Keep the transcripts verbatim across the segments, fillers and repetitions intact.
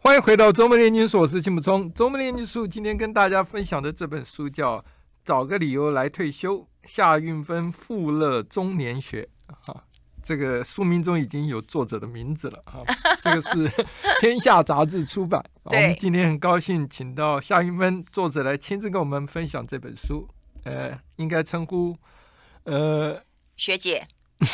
欢迎回到周末炼金术，我是金木聪。周末炼金术今天跟大家分享的这本书叫《找个理由来退休》，夏运芬富乐中年学。这个书名中已经有作者的名字了啊，这个是天下杂志出版。我们今天很高兴请到夏运芬作者来亲自跟我们分享这本书，呃，应该称呼呃学姐。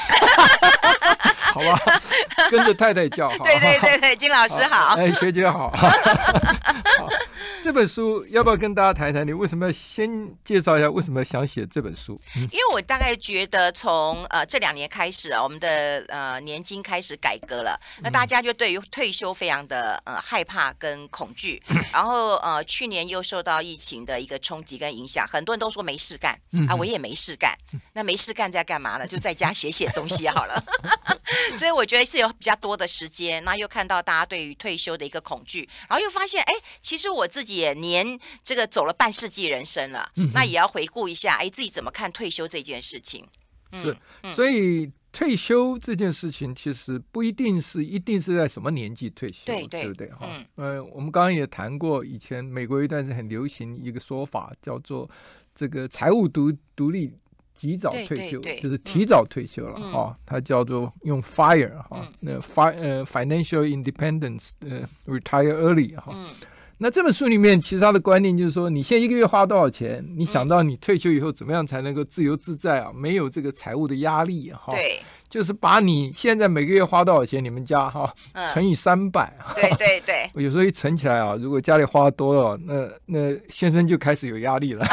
好吧，跟着太太叫。 对对对对，金老师好。 哎，学姐好。好，这本书要不要跟大家谈一谈？你为什么要先介绍一下为什么想写这本书？ 嗯、因为我大概觉得从呃这两年开始啊，我们的呃年金开始改革了，那大家就对于退休非常的呃害怕跟恐惧，然后呃去年又受到疫情的一个冲击跟影响，很多人都说没事干啊，我也没事干，那没事干在干嘛呢？就在家写写东西好了。所以我觉得是有比较多的时间，那又看到大家对于退休的一个恐惧，然后又发现，哎，其实我自己也年这个走了半世纪人生了，嗯、那也要回顾一下，哎，自己怎么看退休这件事情。 嗯、是，嗯、所以退休这件事情其实不一定是一定是在什么年纪退休， 对对， 对不对？哈、嗯，呃，我们刚刚也谈过，以前美国有一段是很流行一个说法，叫做这个财务独独立。及早退休， 对对对， 就是提早退休了哈、嗯哦，它叫做用 fire 哈、嗯，那 fi 呃 financial independence 呃 retire early 哈、嗯。那这本书里面其实它的观念就是说，你现在一个月花多少钱，你想到你退休以后怎么样才能够自由自在啊，没有这个财务的压力哈。 对。 就是把你现在每个月花多少钱，你们家哈、嗯、乘以三百， 对对对， 有时候一乘起来啊，如果家里花多了，那那先生就开始有压力了。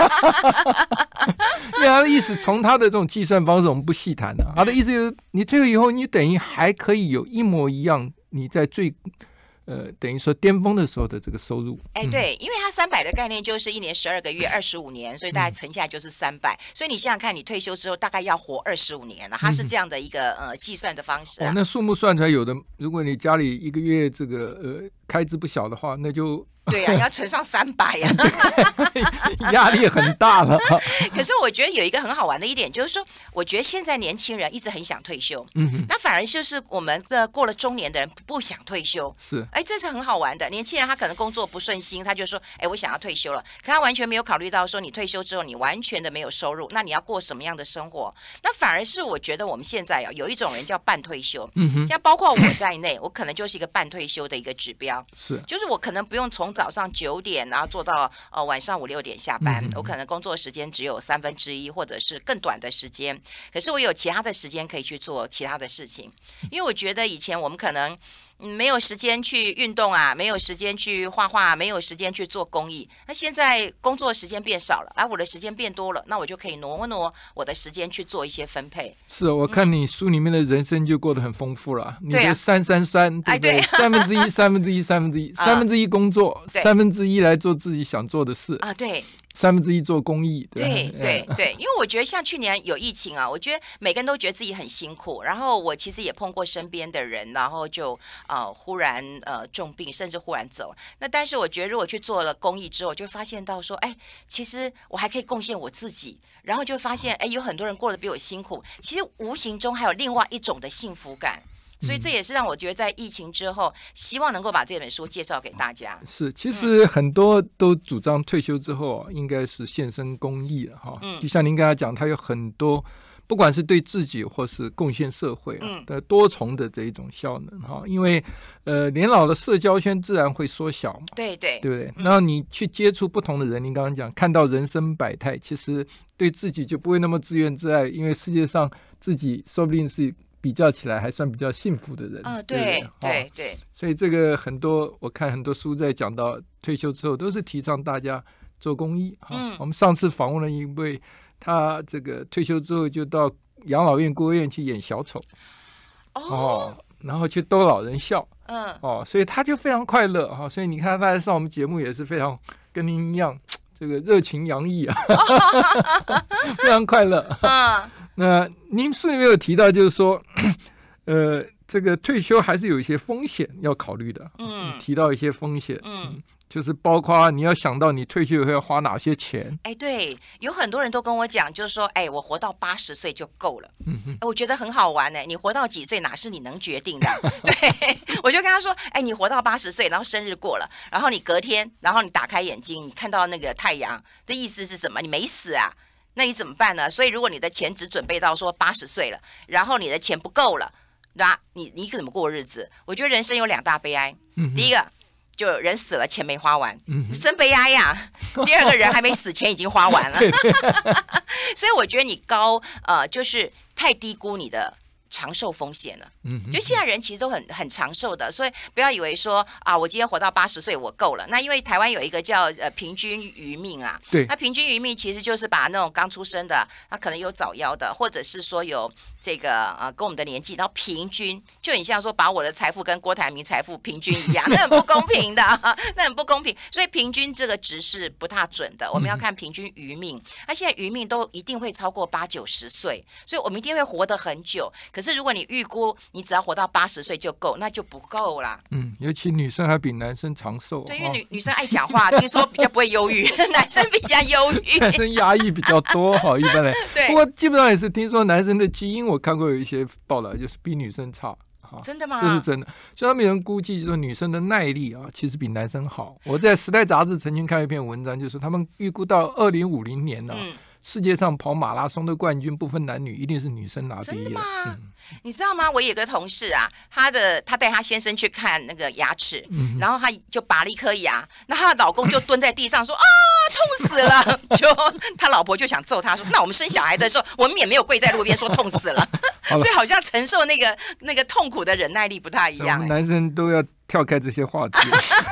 因为他的意思，从他的这种计算方式，我们不细谈的、啊。他的意思就是，你退休以后，你等于还可以有一模一样，你在最。呃，等于说巅峰的时候的这个收入， 哎，对，因为它三百的概念就是一年十二个月，二十五年，所以大概乘下来就是三百。所以你想想看，你退休之后大概要活二十五年了，它是这样的一个呃计算的方式、啊。 哦，那数目算出来有的，如果你家里一个月这个呃开支不小的话，那就对呀、啊，你要乘上三百呀， 压力很大了。 可是我觉得有一个很好玩的一点，就是说，我觉得现在年轻人一直很想退休，嗯，那反而就是我们的过了中年的人不想退休， 是， 哎，这是很好玩的。年轻人他可能工作不顺心，他就说，哎，我想要退休了，可他完全没有考虑到说，你退休之后你完全的没有收入，那你要过什么样的生活？那反而是我觉得我们现在啊，有一种人叫半退休，嗯哼，像包括我在内，我可能就是一个半退休的一个指标， 是， 就是我可能不用从早上九点，然后做到呃晚上五六点下班，嗯、我可能工作时间只有三分之一，或者是更短的时间。可是我有其他的时间可以去做其他的事情，因为我觉得以前我们可能。嗯，没有时间去运动啊，没有时间去画画，没有时间去做公益。那现在工作时间变少了，而、啊、我的时间变多了，那我就可以挪挪我的时间去做一些分配。 是，我看你书里面的人生就过得很丰富了。嗯、你的三三三，对不对？ 哎、对三分之一，三分之一，三分之一，三分之一工作，三分之一来做自己想做的事啊，对。 三分之一做公益， 对对对，因为我觉得像去年有疫情啊，我觉得每个人都觉得自己很辛苦，然后我其实也碰过身边的人，然后就呃忽然呃重病，甚至忽然走。那但是我觉得如果去做了公益之后，就发现到说，哎，其实我还可以贡献我自己，然后就发现，哎，有很多人过得比我辛苦，其实无形中还有另外一种的幸福感。所以这也是让我觉得在疫情之后，希望能够把这本书介绍给大家。 是，其实很多都主张退休之后、啊、应该是献身公益了哈。嗯，就像您刚才讲，他有很多，不管是对自己或是贡献社会啊的多重的这一种效能哈。因为呃，年老的社交圈自然会缩小嘛。 对对， 对不对？然后你去接触不同的人，您刚刚讲看到人生百态，其实对自己就不会那么自怨自艾，因为世界上自己说不定是。比较起来还算比较幸福的人啊、哦，对对 对, 对， 所以这个很多我看很多书在讲到退休之后，都是提倡大家做公益。嗯，我们上次访问了一位，他这个退休之后就到养老院、孤儿院去演小丑，哦，哦然后去逗老人笑，嗯，哦，所以他就非常快乐哈、哦。所以你看他来上我们节目也是非常跟您一样，这个热情洋溢啊，非常快乐。嗯。那您书里面有提到，就是说，呃， 这个退休还是有一些风险要考虑的。嗯，提到一些风险，嗯。嗯就是包括你要想到你退休以后要花哪些钱。 哎，对，有很多人都跟我讲，就是说，哎，我活到八十岁就够了。嗯嗯，我觉得很好玩呢。你活到几岁哪是你能决定的？对，我就跟他说，哎，你活到八十岁，然后生日过了，然后你隔天，然后你打开眼睛，你看到那个太阳的意思是什么？你没死啊？那你怎么办呢？所以如果你的钱只准备到说八十岁了，然后你的钱不够了，那你你怎么过日子？我觉得人生有两大悲哀。嗯，第一个。就人死了，钱没花完，嗯、真悲哀呀、啊！第二个人还没死，钱已经花完了，所以我觉得你高呃，就是太低估你的长寿风险了。嗯，就现在人其实都很很长寿的，所以不要以为说啊，我今天活到八十岁我够了。那因为台湾有一个叫呃平均余命啊， 对， 那平均余命其实就是把那种刚出生的，他可能有早夭的，或者是说有这个呃跟我们的年纪，然后平均就很像说把我的财富跟郭台铭财富平均一样，那很不公平的，那很不公平。所以平均这个值是不太准的，我们要看平均余命。那、啊、现在余命都一定会超过八九十岁，所以我们一定会活得很久。可是如果你预估你只要活到八十岁就够，那就不够啦。 嗯，尤其女生还比男生长寿。 对，因为女、哦、女生爱讲话，听说比较不会忧郁，男生比较忧郁， 男生压抑比较多哈，一般来。 对。 不过基本上也是听说男生的基因，我看过有一些报道，就是比女生差。 真的吗？ 这是真的。所以他们有人估计，就是女生的耐力啊，其实比男生好。我在《时代》杂志曾经看一篇文章，就是他们预估到二零五零年呢、啊。嗯，世界上跑马拉松的冠军不分男女，一定是女生拿第一。 真的吗、 嗯？ 你知道吗？我有个同事啊，他的他带他先生去看那个牙齿，嗯、然后他就拔了一颗牙，那他的老公就蹲在地上说啊，痛死了！就他老婆就想揍他说，那我们生小孩的时候，我们也没有跪在路边说痛死了，所以好像承受那个那个痛苦的忍耐力不太一样、欸。 我们男生都要跳开这些话题。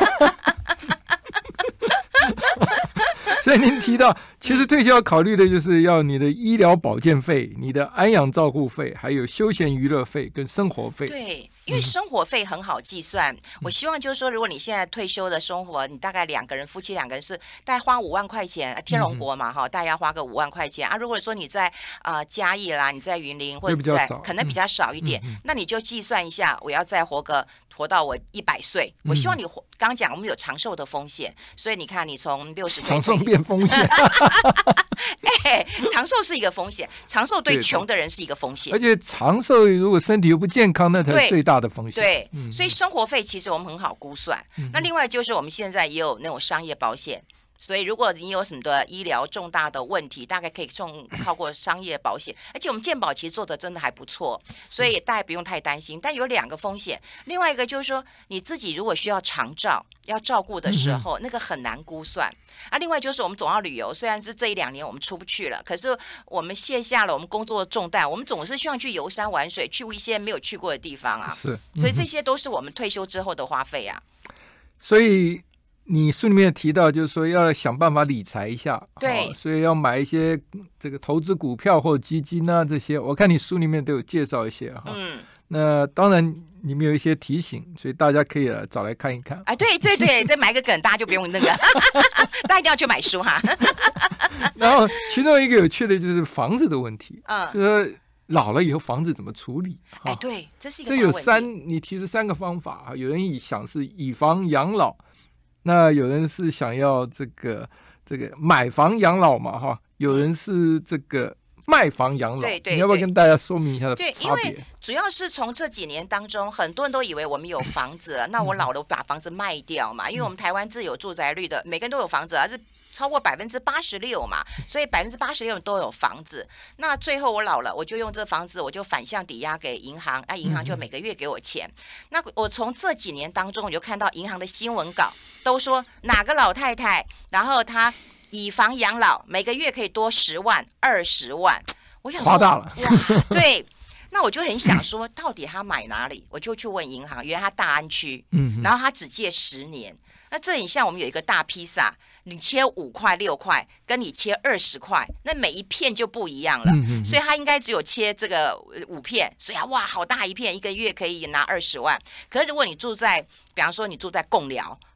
所以您提到，其实退休要考虑的就是要你的医疗保健费、你的安养照护费，还有休闲娱乐费跟生活费。 对，因为生活费很好计算。嗯、我希望就是说，如果你现在退休的生活，你大概两个人，夫妻两个人是大概花五万块钱，天龙国嘛哈、嗯，大家要花个五万块钱啊。如果说你在啊、呃、嘉义啦，你在云林或者在可能比较少一点，嗯、那你就计算一下，我要再活个活到我一百岁，我希望你活。刚刚讲我们有长寿的风险，所以你看，你从六十岁长寿变风险， 哎，长寿是一个风险，长寿对穷的人是一个风险， 而且长寿如果身体又不健康，那才是最大的风险。 对，对嗯、所以生活费其实我们很好估算。嗯、那另外就是我们现在也有那种商业保险。所以，如果你有什么的医疗重大的问题，大概可以送靠过商业保险，而且我们健保其实做的真的还不错，所以大家不用太担心。但有两个风险，另外一个就是说，你自己如果需要长照要照顾的时候，那个很难估算啊。另外就是我们总要旅游，虽然是这一两年我们出不去了，可是我们卸下了我们工作的重担，我们总是希望去游山玩水，去一些没有去过的地方啊。 是， 所以这些都是我们退休之后的花费啊。 所以。你书里面提到，就是说要想办法理财一下， 对、 哦，所以要买一些这个投资股票或基金啊这些，我看你书里面都有介绍一些哈。嗯，那当然里面有一些提醒，所以大家可以找来看一看。 哎，对对对，再买个梗，大家就不用那个，大家一定要去买书哈。 然后其中一个有趣的就是房子的问题，嗯，就是说老了以后房子怎么处理？ 哎，对，这是一个大问题。这有三，你提出三个方法，有人想是以房养老。那有人是想要这个这个买房养老嘛，哈，有人是这个卖房养老， 对对， 你要不要跟大家说明一下的差别？ 对，因为主要是从这几年当中，很多人都以为我们有房子了，那我老了把房子卖掉嘛，因为我们台湾自有住宅率的，每个人都有房子，而是超过百分之八十六嘛，所以百分之八十六都有房子。那最后我老了，我就用这房子，我就反向抵押给银行，啊，银行就每个月给我钱。那我从这几年当中，我就看到银行的新闻稿都说哪个老太太，然后她以房养老，每个月可以多十万、二十万。我想说夸大了， 哇，对。那我就很想说，到底他买哪里？我就去问银行，原来他大安区，嗯，然后他只借十年。那这很像我们有一个大披萨，你切五块六块，跟你切二十块，那每一片就不一样了。嗯、所以他应该只有切这个五片，所以啊，哇，好大一片，一个月可以拿二十万。可是如果你住在，比方说你住在贡寮，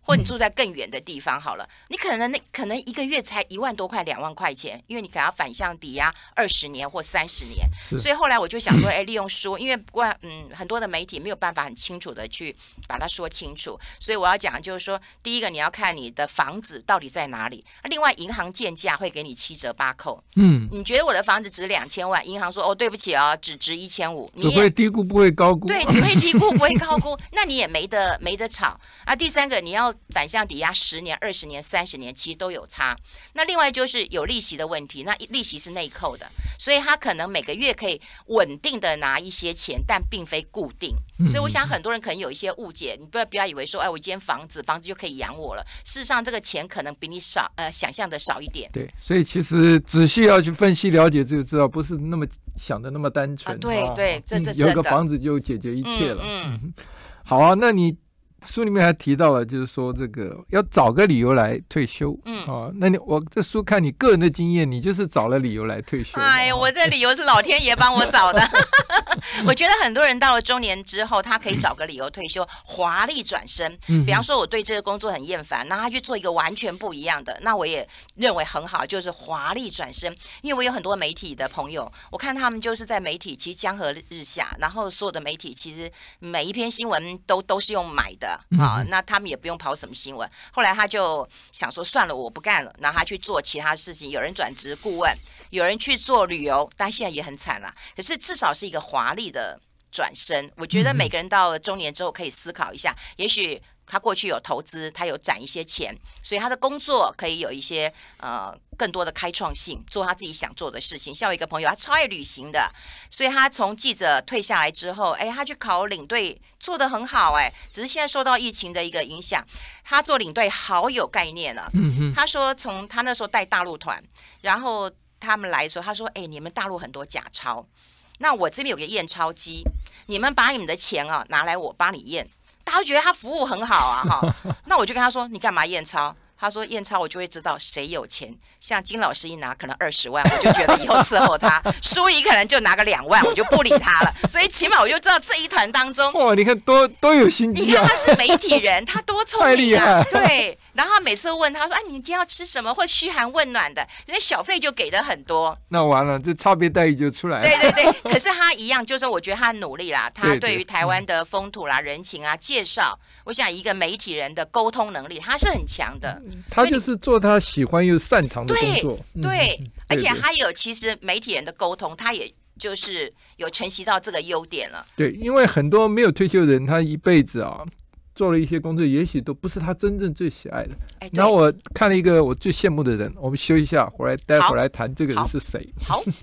或你住在更远的地方好了，你可能那可能一个月才一万多块、两万块钱，因为你可能要反向抵押二十年或三十年。所以后来我就想说，哎，利用书，因为不管嗯很多的媒体没有办法很清楚的去把它说清楚，所以我要讲的就是说，第一个你要看你的房子到底在哪里，另外银行建价会给你七折八扣。嗯，你觉得我的房子值两千万，银行说哦对不起哦，只值一千五， 只会低估不会高估。 对，只会低估不会高估，那你也没得没得吵啊。第三个你要反向抵押十年、二十年、三十年，其实都有差。那另外就是有利息的问题，那利息是内扣的，所以他可能每个月可以稳定的拿一些钱，但并非固定。所以我想很多人可能有一些误解，你不要不要以为说，哎，我一间房子，房子就可以养我了。事实上，这个钱可能比你少，呃，想象的少一点。 对，所以其实仔细要去分析了解，就知道不是那么想的那么单纯。 啊、对对，这是有个房子就解决一切了。 嗯嗯， 好啊，那你书里面还提到了，就是说这个要找个理由来退休。嗯啊，那你我这书看你个人的经验，你就是找了理由来退休。 哎呀，我这理由是老天爷帮我找的。我觉得很多人到了中年之后，他可以找个理由退休，华丽转身。比方说，我对这个工作很厌烦，那他去做一个完全不一样的，那我也认为很好，就是华丽转身。因为我有很多媒体的朋友，我看他们就是在媒体其实江河日下，然后所有的媒体其实每一篇新闻都都是用买的啊，那他们也不用跑什么新闻。后来他就想说，算了，我不干了，然后他去做其他事情，有人转职顾问，有人去做旅游，但现在也很惨了。可是至少是一个华丽的转身。我觉得每个人到了中年之后可以思考一下，也许他过去有投资，他有攒一些钱，所以他的工作可以有一些呃更多的开创性，做他自己想做的事情。像我一个朋友，他超爱旅行的，所以他从记者退下来之后，哎，他去考领队，做得很好，哎，只是现在受到疫情的一个影响，他做领队好有概念啊。嗯、他说从他那时候带大陆团，然后他们来的时候，他说，哎，你们大陆很多假钞，那我这边有个验钞机，你们把你们的钱啊拿来，我帮你验。大家觉得他服务很好啊，哈，那我就跟他说，你干嘛验钞？他说验钞我就会知道谁有钱，像金老师一拿可能二十万，我就觉得以后伺候他；舒怡可能就拿个两万，我就不理他了。所以起码我就知道这一团当中， 哇，你看多多有心机啊！ 你看他是媒体人，他多聪明啊，对。然后他每次问他说：“哎、啊，你今天要吃什么？”或嘘寒问暖的，所以小费就给的很多。 那完了，这差别待遇就出来了。 对对对，可是他一样，就是我觉得他努力啦，他对于台湾的风土啦、人情啊介绍，我想一个媒体人的沟通能力，他是很强的。 他就是做他喜欢又擅长的工作。 对，对嗯、而且他有其实媒体人的沟通，他也就是有承袭到这个优点了。 对，因为很多没有退休的人，他一辈子啊。做了一些工作，也许都不是他真正最喜爱的。哎、然后我看了一个我最羡慕的人，我们休一下，回来待会儿来谈这个人是谁。 好。好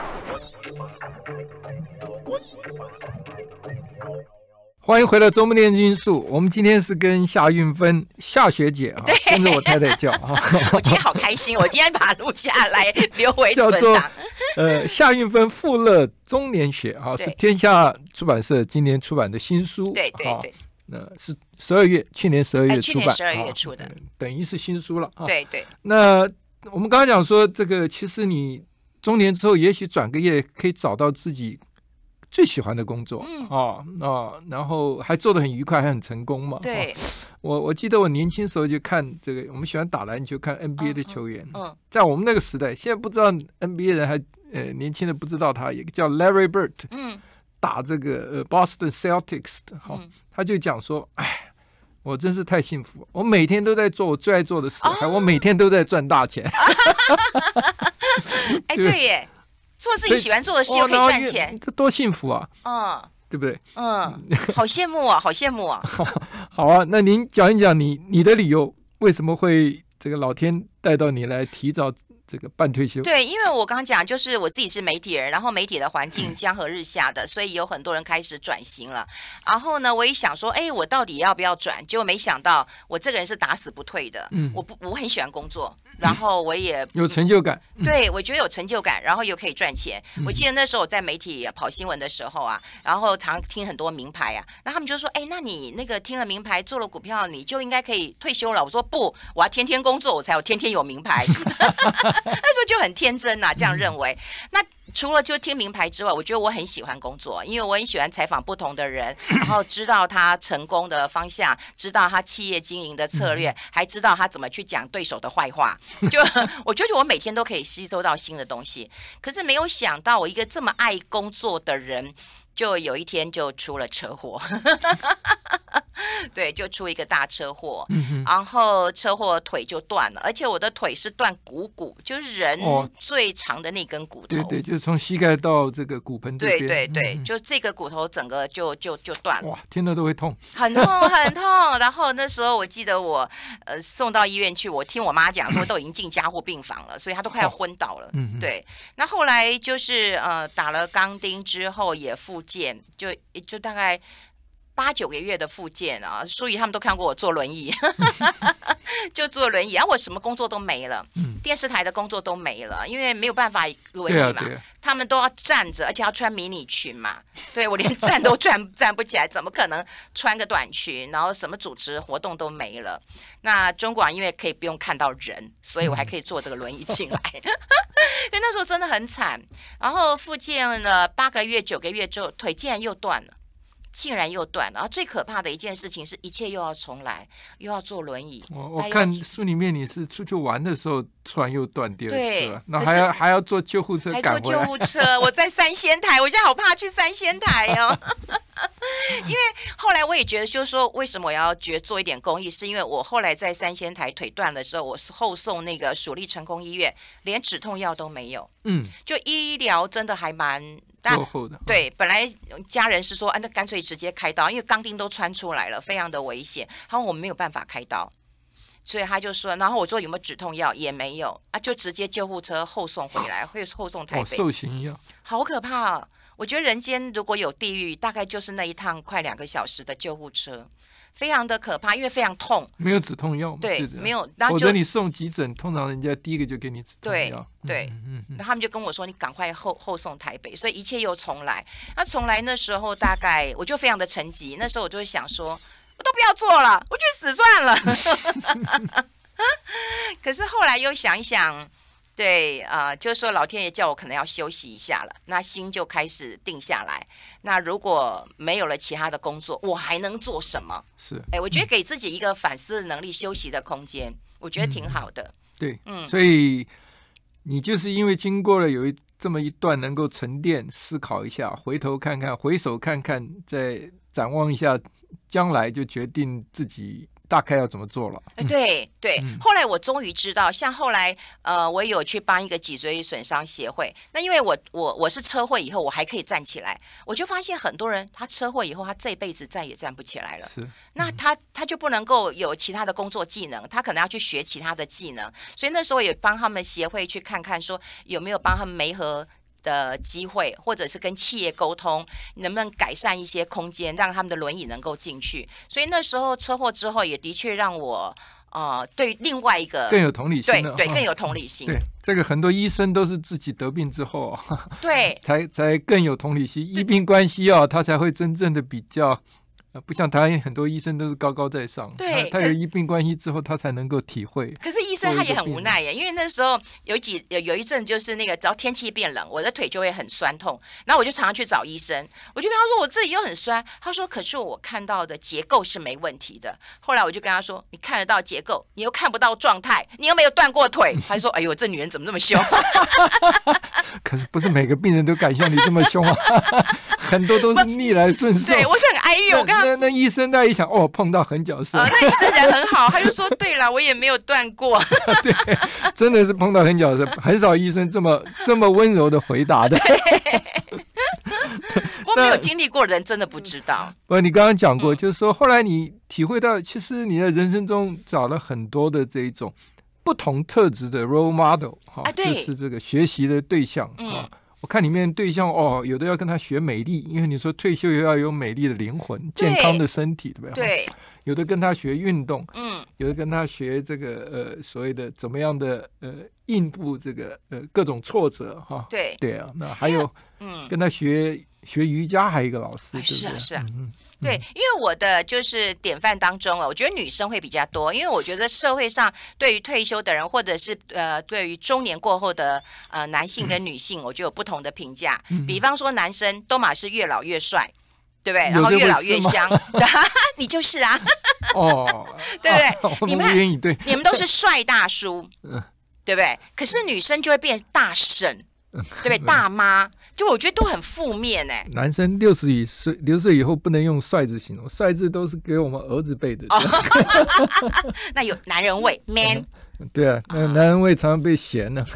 欢迎回到周末炼金术。我们今天是跟夏运芬夏学姐啊，跟着我太太叫啊。 我今天好开心，我今天把它录下来留回存档。 叫做呃夏运芬富乐中年学啊，是天下出版社今年出版的新书。 对对对。 那是十二月，去年十二月出版，哎、 去年十二月出的、 啊，等于是新书了啊。 对对。 那我们刚刚讲说，这个其实你中年之后，也许转个业可以找到自己最喜欢的工作，嗯啊啊，然后还做得很愉快，还很成功嘛。 对。 啊、我我记得我年轻时候就看这个，我们喜欢打篮球，看 N B A 的球员。嗯。嗯在我们那个时代，现在不知道 N B A 人还呃年轻的不知道他，有个叫 Larry Bird。嗯。打这个呃 Boston Celtics 的哈、哦，他就讲说，哎，我真是太幸福了，我每天都在做我最爱做的事，哦、还我每天都在赚大钱。 哎，对耶，做自己喜欢做的事又可以赚钱， 这多幸福啊！ 嗯， 对不对？ 嗯，好羡慕啊，好羡慕啊！ 好啊，那您讲一讲你你的理由，为什么会这个老天带到你来提早这个半退休？ 对，因为我刚刚讲，就是我自己是媒体人，然后媒体的环境江河日下的，所以有很多人开始转型了。然后呢，我也想说，哎，我到底要不要转？结果没想到，我这个人是打死不退的。嗯，我不，我很喜欢工作，然后我也有成就感。 对，我觉得有成就感，然后又可以赚钱。嗯、我记得那时候我在媒体跑新闻的时候啊，然后常听很多名牌啊，那他们就说，哎，那你那个听了名牌做了股票，你就应该可以退休了。我说不，我要天天工作，我才有天天有名牌。那时候就很天真呐、啊，这样认为。那除了就听名牌之外，我觉得我很喜欢工作，因为我很喜欢采访不同的人，然后知道他成功的方向，知道他企业经营的策略，还知道他怎么去讲对手的坏话。就我觉得我每天都可以吸收到新的东西，可是没有想到我一个这么爱工作的人，就有一天就出了车祸。对，就出一个大车祸，嗯、然后车祸腿就断了，而且我的腿是断股骨，就是人最长的那根骨头。 对对，就是从膝盖到这个骨盆这边。 对对对，嗯、就这个骨头整个就就就断了。 哇，听了都会痛， 很痛很痛。然后那时候我记得我呃送到医院去，我听我妈讲说都已经进加护病房了，所以她都快要昏倒了。嗯、对，那后来就是呃打了钢钉之后也复健，就就大概。八九个月的复健啊，所以他们都看过我坐轮椅，就坐轮椅，然后我什么工作都没了，嗯、电视台的工作都没了，因为没有办法轮椅嘛，啊啊、他们都要站着，而且要穿迷你裙嘛，对我连站都站站不起来，怎么可能穿个短裙？然后什么主持活动都没了。那中广因为可以不用看到人，所以我还可以坐这个轮椅进来。所以那时候真的很惨，然后复健了八个月、九个月之后，腿竟然又断了。竟然又断了，然后最可怕的一件事情是一切又要重来，又要坐轮椅。 我我看书里面你是出去玩的时候突然又断第二次了，那还要还要坐救护车赶回来， 还坐救护车。我在三仙台，我现在好怕去三仙台哦。因为后来我也觉得，就是说，为什么我要觉得做一点公益，是因为我后来在三仙台腿断的时候，我后送那个蜀立成功医院，连止痛药都没有。嗯，就医疗真的还蛮落后的。 对，本来家人是说，啊，那干脆直接开刀，因为钢钉都穿出来了，非常的危险。然后我们没有办法开刀，所以他就说，然后我说有没有止痛药，也没有啊，就直接救护车后送回来，会后送台北。 哦，受刑药， 好可怕啊！我觉得人间如果有地狱，大概就是那一趟快两个小时的救护车，非常的可怕，因为非常痛。 没有止痛药吗？ 对，没有。 否则你送急诊，通常人家第一个就给你止痛药。 对，对。嗯嗯嗯、然后他们就跟我说，你赶快后后送台北，所以一切又重来。那重来那时候，大概我就非常的沉寂。那时候我就会想说，我都不要做了，我去死算了。可是后来又想一想。对，呃，就是说老天爷叫我可能要休息一下了，那心就开始定下来。那如果没有了其他的工作，我还能做什么？ 是， 哎，我觉得给自己一个反思的能力、休息的空间，我觉得挺好的。 嗯、对，嗯，所以你就是因为经过了有一这么一段能够沉淀、思考一下，回头看看，回首看看，再展望一下将来，就决定自己。大概要怎么做了？ 嗯、对对、嗯，后来我终于知道，像后来呃，我有去帮一个脊椎损伤协会。那因为我我我是车祸以后，我还可以站起来，我就发现很多人他车祸以后，他这辈子再也站不起来了。 是， 那他他就不能够有其他的工作技能，他可能要去学其他的技能。所以那时候也帮他们协会去看看，说有没有帮他们媒合的机会，或者是跟企业沟通，能不能改善一些空间，让他们的轮椅能够进去。所以那时候车祸之后，也的确让我呃对另外一个更有同理心了， 对对，更有同理心。 对，这个很多医生都是自己得病之后， 对， 才才更有同理心，医病关系啊，他才会真正的比较。不像台湾很多医生都是高高在上， 对， 他有医病关系之后，他才能够体会。 可是医生他也很无奈耶，因为那时候有几有有一阵就是那个，只要天气变冷，我的腿就会很酸痛，然后我就常常去找医生，我就跟他说我自己又很酸，他说可是我看到的结构是没问题的。后来我就跟他说，你看得到结构，你又看不到状态，你又没有断过腿，他就说哎呦这女人怎么这么凶？ 可是不是每个病人都敢像你这么凶啊，很多都是逆来顺受。 对，我是很哀郁，我跟他那那医生他一想，哦，碰到狠角色、 呃。那医生人很好，他就说，对了，我也没有断过。 对，真的是碰到狠角色，很少医生这么这么温柔的回答的。 我没有经历过的人真的不知道。 不，你刚刚讲过、嗯，就是说后来你体会到，其实你在人生中找了很多的这一种不同特质的 role model 哈、 啊， 就是这个学习的对象、嗯啊我看里面对象哦，有的要跟他学美丽，因为你说退休也要有美丽的灵魂、健康的身体，对不对？ 对。 有的跟他学运动， 嗯， 有的跟他学这个呃所谓的怎么样的呃应付这个呃各种挫折哈。 对对啊，那还有嗯跟他学学瑜伽还有一个老师， 哎、是啊是啊。 嗯对，因为我的就是典范当中啊，我觉得女生会比较多，因为我觉得社会上对于退休的人，或者是呃对于中年过后的呃男性跟女性，我就有不同的评价。 嗯、 比方说男生都嘛是越老越帅，对不对？然后越老越香，你就是啊， 哦， 对不对？ 啊、我你们愿意对， 你们都是帅大叔，对不对？可是女生就会变大婶，对不对？大妈。就我觉得都很负面哎、欸， 男生六十以岁六十岁以后不能用帅字形容，帅字都是给我们儿子辈的。哦、 那有男人味 ，man。 对啊，那男人味常常被嫌呢。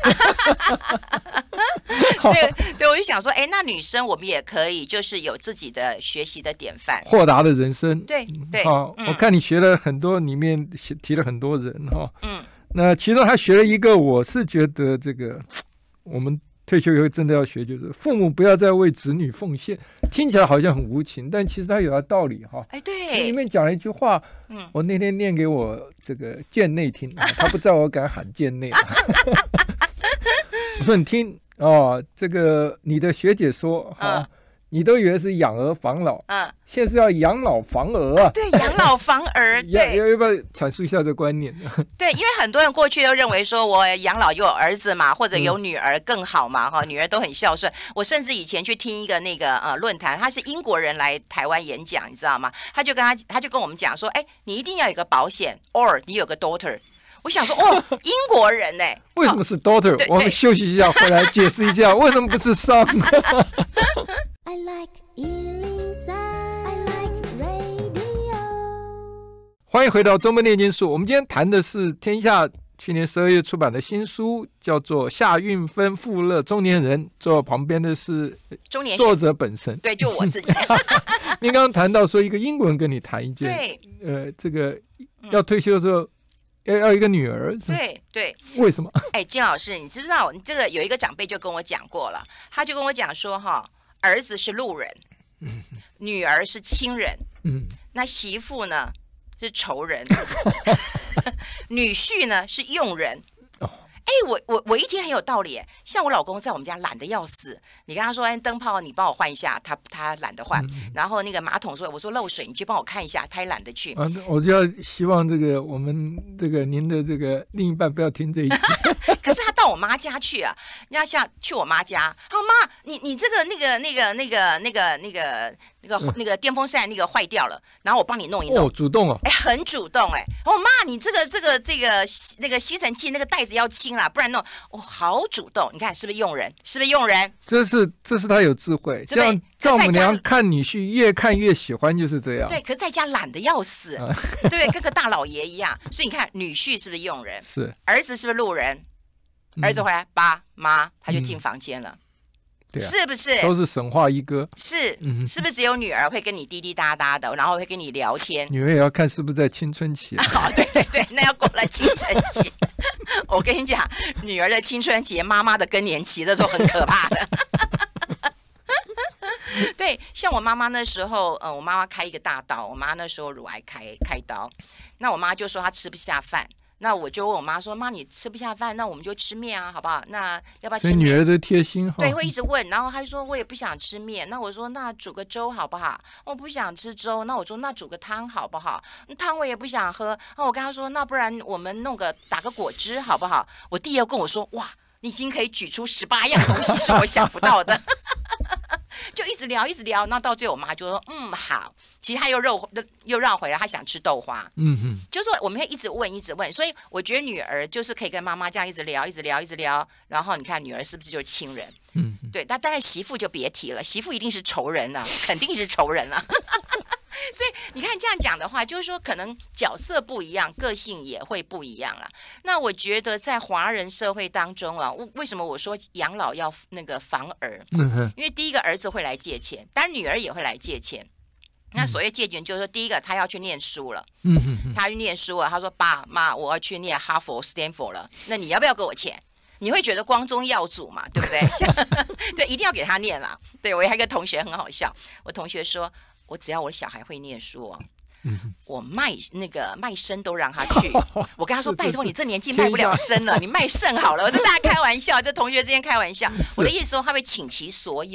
所以，对我就想说，哎，那女生我们也可以，就是有自己的学习的典范， 豁达的人生。 对对。 好、嗯，我看你学了很多，里面提了很多人哈。 嗯。 那其中他学了一个，我是觉得这个我们。退休以后真的要学，就是父母不要再为子女奉献，听起来好像很无情，但其实它有它道理哈。 哎，对， 里面讲了一句话，嗯，我那天念给我这个贱内听，啊、他不知道我敢喊贱内、啊。我说你听哦，这个你的学姐说哈。嗯你都以为是养儿防老，嗯，现在是要养老防儿啊。 对，养老防儿，对， 要要不要阐述一下这个观念？ 对，因为很多人过去都认为说，我养老有儿子嘛，或者有女儿更好嘛，哈、嗯，女儿都很孝顺。我甚至以前去听一个那个呃论坛，他是英国人来台湾演讲，你知道吗？他就跟他他就跟我们讲说，哎，你一定要有个保险 ，or 你有个 daughter。我想说，哦，英国人呢、欸？ 为什么是 daughter？、哦、我们休息一下，回来解释一下为什么不是 son。I like 一零三 I like radio。欢迎回到周末炼金术。我们今天谈的是天下去年十二月出版的新书，叫做《夏运芬富乐中年人》。坐旁边的是中年作者本身， 对，就我自己。 您刚刚谈到说一个英国人跟你谈一件， 对， 呃，这个要退休的时候。嗯要要一个女儿， 对对， 为什么？ 哎，金老师，你知不知道？你这个有一个长辈就跟我讲过了，他就跟我讲说，哈，儿子是路人，嗯、女儿是亲人，嗯，那媳妇呢是仇人，女婿呢是佣人。哎，我我我一听很有道理，像我老公在我们家懒得要死，你跟他说，哎，灯泡你帮我换一下，他他懒得换，嗯、然后那个马桶说，我说漏水，你去帮我看一下，他也懒得去。 啊，我就要希望这个我们这个您的这个另一半不要听这一集。 可是他到我妈家去啊，人家像去我妈家，他说妈，你你这个那个那个那个那个那个那个那个电风扇那个坏掉了，然后我帮你弄一弄。 哦，主动哦， 哎，很主动哎。哦妈，你这个这个这个那个吸尘器那个袋子要清啦，不然弄。哦，好主动，你看是不是佣人？是不是佣人？ 这是这是他有智慧。这样丈母娘看女婿越看越喜欢，就是这样。 对，可是在家懒得要死，啊、对不对？跟个大老爷一样。所以你看，女婿是不是佣人？ 是。儿子是不是路人？儿子回来，爸妈，他就进房间了。嗯对啊、 是不是都是神话一哥？ 是，嗯、是不是只有女儿会跟你滴滴答答的，然后会跟你聊天？ 女儿也要看是不是在青春期、啊。 好、哦，对对对，那要过了青春期。我跟你讲，女儿的青春期，妈妈的更年期，这都很可怕的。对，像我妈妈那时候，呃，我妈妈开一个大刀，我妈那时候乳癌开开刀，那我妈就说她吃不下饭。那我就问我妈说：“妈，你吃不下饭，那我们就吃面啊，好不好？那要不要吃面？” 女儿的贴心哈， 对，会一直问。然后她说：“我也不想吃面。”那我说：“那煮个粥好不好？”我不想吃粥。那我说：“那煮个汤好不好？”汤我也不想喝。那我跟她说：“那不然我们弄个打个果汁好不好？”我弟又跟我说：“哇，你已经可以举出十八样东西是我想不到的。”就一直聊，一直聊，那到最后我妈就说：“嗯，好。”其实她又绕又绕回来，她想吃豆花。嗯哼，就是说我们会一直问，一直问。所以我觉得女儿就是可以跟妈妈这样一直聊，一直聊，一直聊。然后你看女儿是不是就是亲人？嗯，对。但当然媳妇就别提了，媳妇一定是仇人了、啊，肯定是仇人了、啊。所以你看这样讲的话，就是说可能角色不一样，个性也会不一样了。那我觉得在华人社会当中啊，为什么我说养老要那个防儿？嗯、因为第一个儿子会来借钱，当然女儿也会来借钱。那所谓借钱，就是说第一个他要去念书了，嗯嗯嗯，他去念书了，他说爸妈我要去念哈佛、斯坦福了，那你要不要给我钱？你会觉得光宗耀祖嘛，对不对？对，一定要给他念啦。对，我还有一个同学很好笑，我同学说。我只要我的小孩会念书哦，嗯、我卖那个卖肾都让他去。我跟他说：“拜托你这年纪卖不了肾了，你卖肾好了。”我跟大家开玩笑，这同学之间开玩笑。我的意思说，他会倾其所有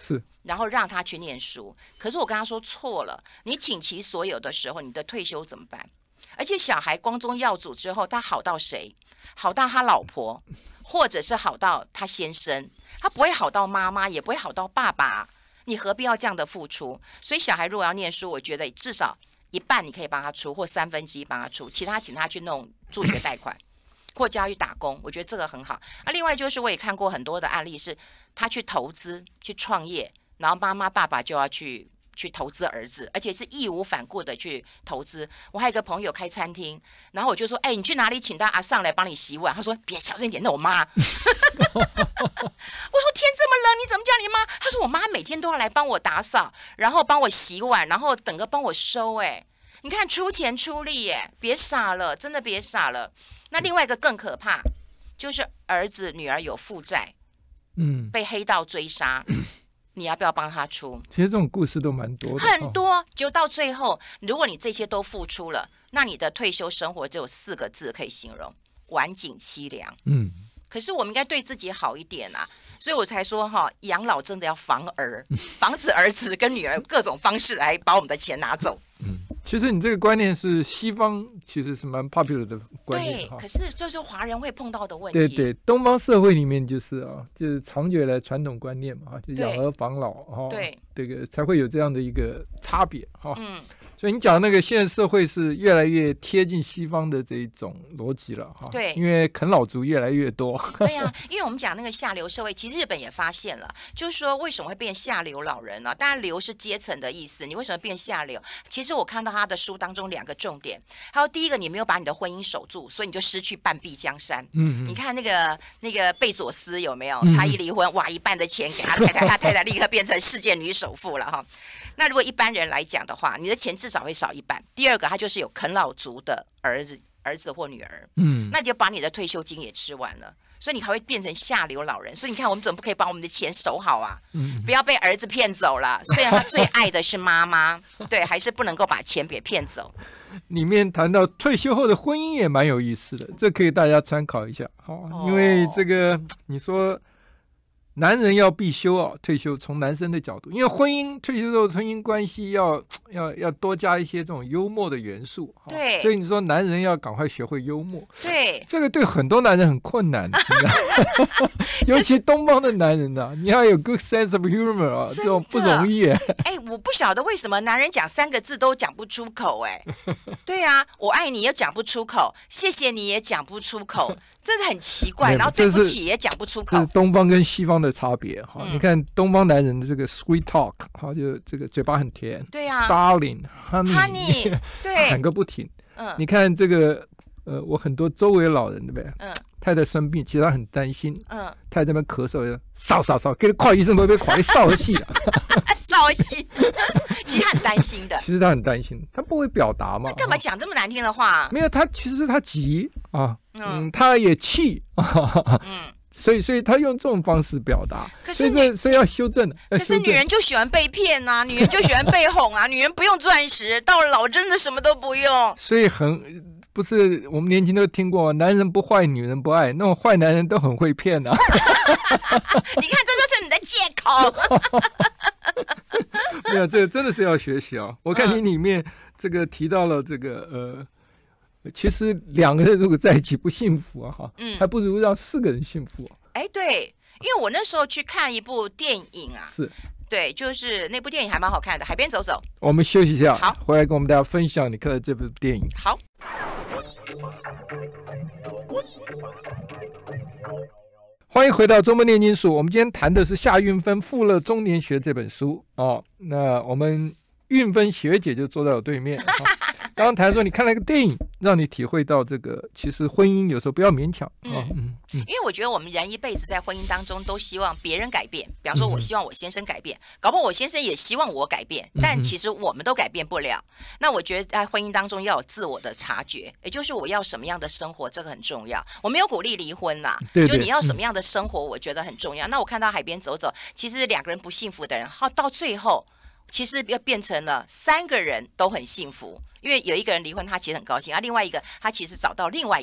是， 然后让他去念书。可是我跟他说错了，你倾其所有的时候，你的退休怎么办？而且小孩光宗耀祖之后，他好到谁？好到他老婆，或者是好到他先生，他不会好到妈妈，也不会好到爸爸。你何必要这样的付出？所以小孩如果要念书，我觉得至少一半你可以帮他出，或三分之一帮他出，其他请他去弄助学贷款，或叫他去打工。我觉得这个很好。啊，另外就是我也看过很多的案例，是他去投资、去创业，然后妈妈、爸爸就要去。去投资儿子，而且是义无反顾的去投资。我还有一个朋友开餐厅，然后我就说：“哎、欸，你去哪里请到阿尚来帮你洗碗？”他说：“别小声一点，那我妈。”我说：“天这么冷，你怎么叫你妈？”他说：“我妈每天都要来帮我打扫，然后帮我洗碗，然后等着帮我收。”哎，你看出钱出力耶，别傻了，真的别傻了。那另外一个更可怕，就是儿子女儿有负债，嗯，被黑道追杀。嗯，你要不要帮他出？ 其实这种故事都蛮多的， 很多。就到最后，如果你这些都付出了，那你的退休生活只有四个字可以形容：晚景凄凉。嗯，可是我们应该对自己好一点啊，所以我才说哈，养老真的要防儿，防止儿子跟女儿各种方式来把我们的钱拿走。 嗯，其实你这个观念是西方其实是蛮 popular 的观念， 对，可是就是华人会碰到的问题。 对对，东方社会里面就是啊，就是长久以来传统观念嘛，就养儿防老哈，对，这个才会有这样的一个差别哈。嗯。所以你讲那个现在社会是越来越贴近西方的这一种逻辑了哈， 对， 因为啃老族越来越多。 对呀、啊，因为我们讲那个下流社会，其实日本也发现了，就是说为什么会变下流老人呢、啊？当然流是阶层的意思，你为什么变下流？其实我看到他的书当中两个重点，还有第一个，你没有把你的婚姻守住，所以你就失去半壁江山。嗯，你看那个那个贝佐斯有没有？他一离婚，哇，一半的钱给他太太，他太太立刻变成世界女首富了哈。那如果一般人来讲的话，你的钱至少会少一半。第二个，他就是有啃老族的儿子、儿子或女儿，嗯，那你就把你的退休金也吃完了，所以你还会变成下流老人。所以你看，我们怎么不可以把我们的钱守好啊？嗯，不要被儿子骗走了。虽然他最爱的是妈妈，对，还是不能够把钱给骗走。 里面谈到退休后的婚姻也蛮有意思的，这可以大家参考一下。好、哦，因为这个你说。男人要必修啊，退休从男生的角度，因为婚姻退休后婚姻关系要要要多加一些这种幽默的元素， 对， 所以你说男人要赶快学会幽默， 对， 这个对很多男人很困难，尤其东方的男人啊，你要有 good sense of humor 啊，这种不容易。哎、 欸，我不晓得为什么男人讲三个字都讲不出口、欸，哎，对啊，我爱你也讲不出口，谢谢你也讲不出口。真的很奇怪，然后对不起也讲不出口。 这是东方跟西方的差别哈、嗯。你看东方男人的这个 sweet talk， 哈，就这个嘴巴很甜。 对呀、啊、 ，darling，honey， 对， 喊个不停。嗯，你看这个呃，我很多周围老人对不对？嗯，太太生病，其实他很担心。嗯，太太在那边咳嗽，扫扫扫，给他快医生都被快扫了戏了。 扫戏，其实他很担心的。 其实他很担心，他不会表达嘛。 那干嘛讲这么难听的话？ 没有，他其实他急啊。嗯，他也气，嗯，所以所以他用这种方式表达， 可是所以所以要修正的。 可是女人就喜欢被骗啊，女人就喜欢被哄啊，女人不用钻石，到了老真的什么都不用。 所以很不是我们年轻都听过，男人不坏，女人不爱，那种坏男人都很会骗啊。 你看，这就是你的借口。 没有，这个真的是要学习啊！我看你里面这个提到了这个呃。其实两个人如果在一起不幸福啊，哈，嗯，还不如让四个人幸福、啊。 哎，对，因为我那时候去看一部电影啊， 是， 对，就是那部电影还蛮好看的，《海边走走》。 我们休息一下， 好， 回来跟我们大家分享你看的这部电影。 好。 欢迎回到周末念经术，我们今天谈的是夏运芬《富乐中年学》这本书哦。那我们运芬学姐就坐在我对面。刚刚谈说你看了一个电影，让你体会到这个其实婚姻有时候不要勉强。嗯嗯嗯，因为我觉得我们人一辈子在婚姻当中都希望别人改变，比方说我希望我先生改变，搞不好我先生也希望我改变，但其实我们都改变不了。那我觉得在婚姻当中要有自我的察觉，也就是我要什么样的生活，这个很重要。我没有鼓励离婚啦， 对对， 就你要什么样的生活，我觉得很重要。嗯、那我看到海边走走，其实两个人不幸福的人，好到最后。其实要变成了三个人都很幸福，因为有一个人离婚，他其实很高兴啊；另外一个他其实找到另外一半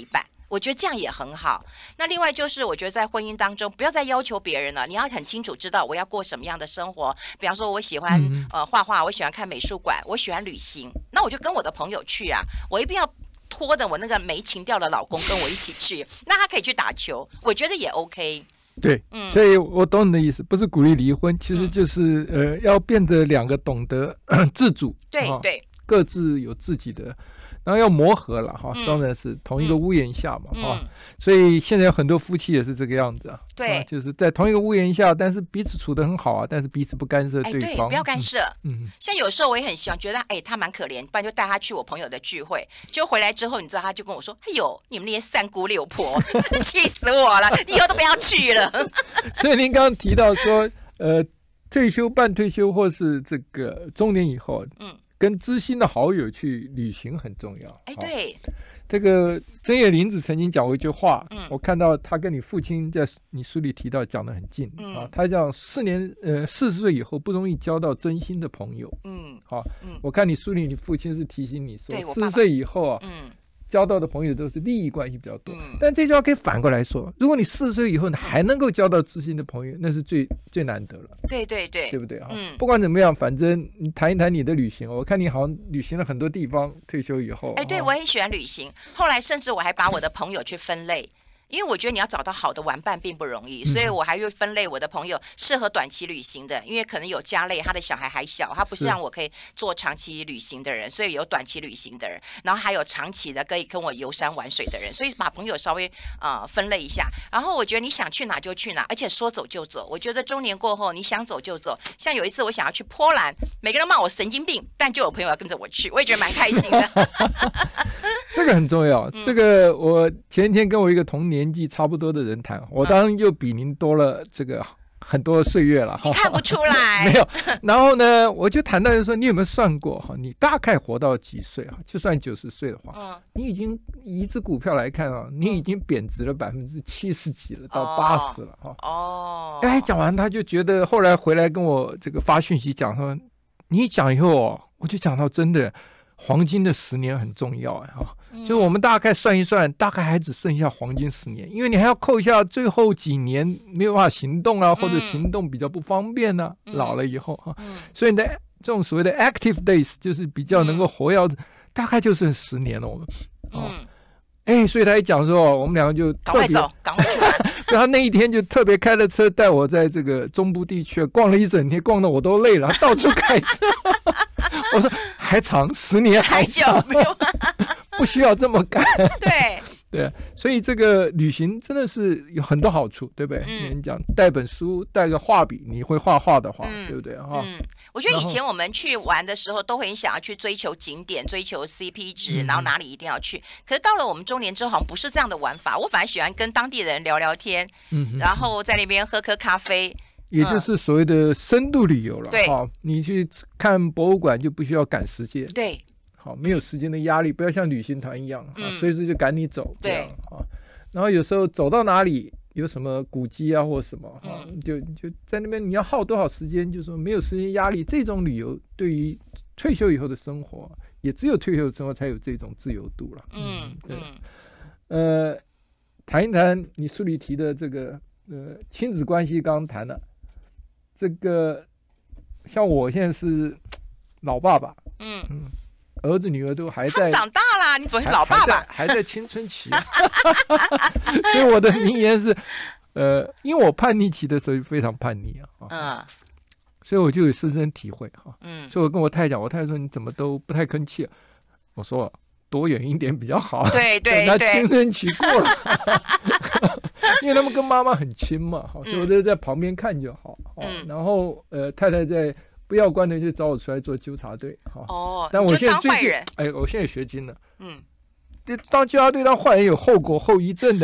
我觉得这样也很好。那另外就是，我觉得在婚姻当中，不要再要求别人了，你要很清楚知道我要过什么样的生活。比方说，我喜欢、嗯、呃画画，我喜欢看美术馆，我喜欢旅行，那我就跟我的朋友去啊，我一定要拖着我那个没情调的老公跟我一起去，那他可以去打球，我觉得也 OK。 对，嗯，所以我懂你的意思，不是鼓励离婚，其实就是、嗯、呃，要变得两个懂得自主， 对对， 各自有自己的。然后要磨合了哈，当然是同一个屋檐下嘛哈、嗯嗯，所以现在有很多夫妻也是这个样子啊， 对， 啊、就是在同一个屋檐下，但是彼此处得很好啊，但是彼此不干涉对方， 哎、对，不要干涉。 嗯， 像有时候我也很喜欢，觉得哎他蛮可怜，不然就带他去我朋友的聚会，就回来之后，你知道他就跟我说，哎呦，你们那些三姑六婆，真气死我了，你以后都不要去了。 所以您刚刚提到说，呃，退休、半退休或是这个中年以后，嗯。跟知心的好友去旅行很重要。 哎，对， 这个真叶林子曾经讲过一句话， 嗯， 我看到他跟你父亲在你书里提到讲得很近、嗯、啊。他讲四年呃四十岁以后不容易交到真心的朋友。 嗯， 好， 嗯， 我看你书里你父亲是提醒你说，四十岁以后啊， 嗯。 交到的朋友都是利益关系比较多、 嗯、 但这句话可以反过来说，如果你四十岁以后你还能够交到知心的朋友，那是最最难得了。 对对对， 对不对啊？ 嗯， 不管怎么样，反正你谈一谈你的旅行，我看你好像旅行了很多地方，退休以后。 哎，对，我很喜欢旅行，后来甚至我还把我的朋友去分类。因为我觉得你要找到好的玩伴并不容易，所以我还会分类我的朋友适合短期旅行的，因为可能有家累，他的小孩还小，他不是像我可以做长期旅行的人，所以有短期旅行的人，然后还有长期的可以跟我游山玩水的人，所以把朋友稍微呃分类一下。然后我觉得你想去哪就去哪，而且说走就走。我觉得中年过后你想走就走，像有一次我想要去波兰，每个人骂我神经病，但就有朋友要跟着我去，我也觉得蛮开心的。 这个很重要，这个我前天跟我一个同年纪差不多的人谈，我当然又比您多了这个很多岁月了， 你看不出来。 没有，然后呢，我就谈到就说，你有没有算过哈？你大概活到几岁啊？就算九十岁的话， 嗯， 你已经以一只股票来看啊，你已经贬值了百分之七十几了，到八十了哈。 哦， 哎，讲完他就觉得，后来回来跟我这个发讯息讲说，你一讲以后哦，我就讲到真的。黄金的十年很重要哎哈，就是我们大概算一算，大概还只剩下黄金十年，因为你还要扣一下最后几年没有办法行动啊，或者行动比较不方便啊，老了以后哈，所以你的这种所谓的 active days 就是比较能够活跃，大概就剩十年了我们。哦，哎，所以他一讲说，我们两个就赶快走，赶快去玩。 所以他那一天就特别开了车带我在这个中部地区逛了一整天，逛得我都累了，到处开车。我说还长，十年还长，不需要这么赶。 对对，所以这个旅行真的是有很多好处，对不对？嗯，你讲带本书，带个画笔，你会画画的话，嗯、对不对哈？ 嗯，我觉得以前我们去玩的时候，都会很想要去追求景点，追求 C P 值，嗯、然后哪里一定要去。可是到了我们中年之后，好像不是这样的玩法。我反而喜欢跟当地人聊聊天，嗯，然后在那边喝喝咖啡。 也就是所谓的深度旅游了， 对， 好，你去看博物馆就不需要赶时间， 对， 好，没有时间的压力，不要像旅行团一样，嗯，随时就赶你走， 对， 好，然后有时候走到哪里有什么古迹啊或什么，哈、嗯，就就在那边你要耗多少时间，就说没有时间压力，这种旅游对于退休以后的生活，也只有退休的生活才有这种自由度了， 嗯，对， 呃，谈一谈你书里提的这个呃亲子关系，刚刚谈了。这个像我现在是老爸爸， 嗯嗯， 儿子女儿都还在长大啦，你怎么是老爸爸？ 还在, 还在青春期，所以我的名言是，呃，因为我叛逆期的时候非常叛逆啊， 嗯， 所以我就有深深体会哈， 嗯， 所以我跟我太太讲，我太太说你怎么都不太吭气，我说躲远一点比较好， 对对对， 那青春期过了。因为他们跟妈妈很亲嘛，好，所以我就在旁边看就好。嗯，然后呃，太太在不要关的就找我出来做纠察队，好。 哦， 但我现在最近， 哎， 我现在学精了。 嗯， 对，当纠察队当坏人有后果后遗症的。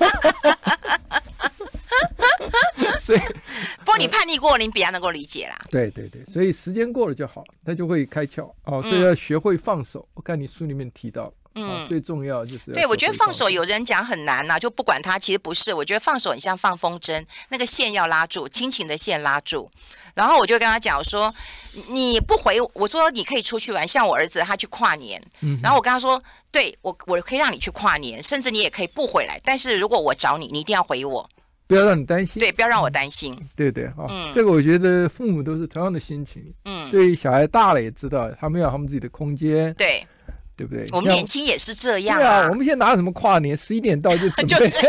所以， 不过你叛逆过，你比较能够理解啦。 对对对，所以时间过了就好，他就会开窍哦。所以要学会放手。我看你书里面提到。 嗯、啊，最重要就是对，我觉得放手有人讲很难呐、啊，就不管它，其实不是。我觉得放手很像放风筝，那个线要拉住，亲情的线拉住。然后我就跟他讲说，你不回，我说你可以出去玩，像我儿子他去跨年，嗯、然后我跟他说，对我我可以让你去跨年，甚至你也可以不回来，但是如果我找你，你一定要回我。 不要让你担心， 对，不要让我担心， 嗯、对对啊、嗯，这个我觉得父母都是同样的心情， 嗯， 对小孩大了也知道，他们要他们自己的空间， 对， 对不对？ 我们年轻也是这样啊， 对啊，我们现在哪有什么跨年，十一点到就准备， 就睡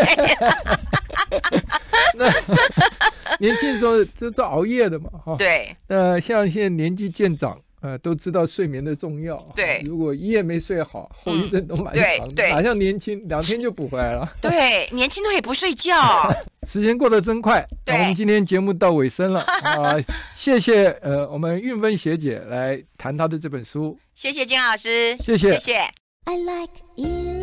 那年轻的时候这是熬夜的嘛，哈， 对， 那像现在年纪渐长。呃，都知道睡眠的重要。 对， 如果一夜没睡好，后遗症都蛮长的。哪像年轻，两天就补回来了。 对，年轻都可以不睡觉。 时间过得真快， 对， 我们今天节目到尾声了啊！谢谢呃，我们韵芬学姐来谈她的这本书。 谢谢金老师， 谢谢， 谢谢。 I like